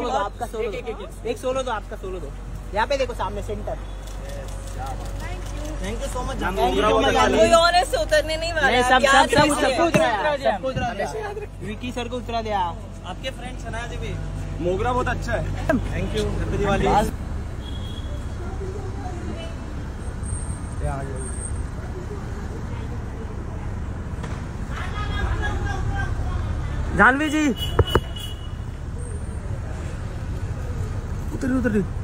Solo दो, आपका solo दो, एक सोलो दो, आपका सोलो दो। यहाँ पे देखो सामने centre. Thank you so much. कोई और ऐसे उतरने नहीं वाला। सबको उतरा दिया। विकी सर को उतरा दिया। आपके फ्रेंड सनाया जी भी। मोगरा बहुत अच्छा है। Thank you. Happy Diwali. Janvi ji उतरी उतरी।